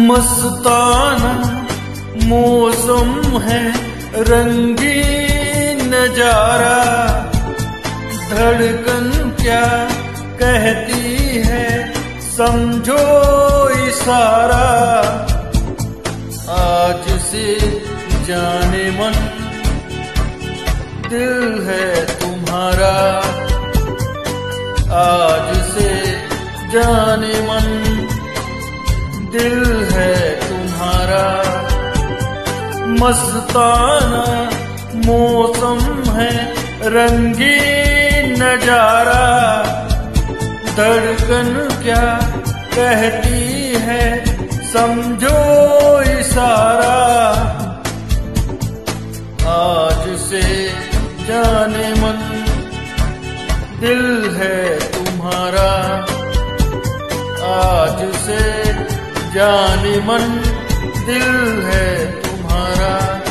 मस्ताना मौसम है, रंगीन नजारा। धड़कन क्या कहती है, समझो इशारा। आज से जाने मन दिल है तुम्हारा। आज से जाने मन दिल है तुम्हारा। मस्ताना मौसम है, रंगीन नजारा। धड़कन क्या कहती है, समझो इशारा। आज से जाने मन दिल है तुम्हारा। आज से जाने मन दिल है तुम्हारा।